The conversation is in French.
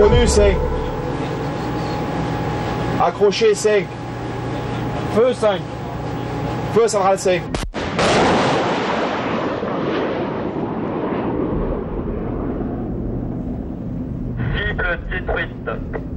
Reconnu, 5. Accroché, 5. Feu 5. Feu, Sadral, 5. Cible détruite.